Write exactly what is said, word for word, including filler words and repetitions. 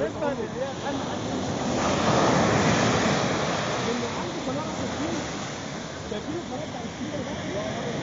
بالنسبه للي هي الحل اللي عنده ثمانية وستين شايفين القناه بتاع الكبير ده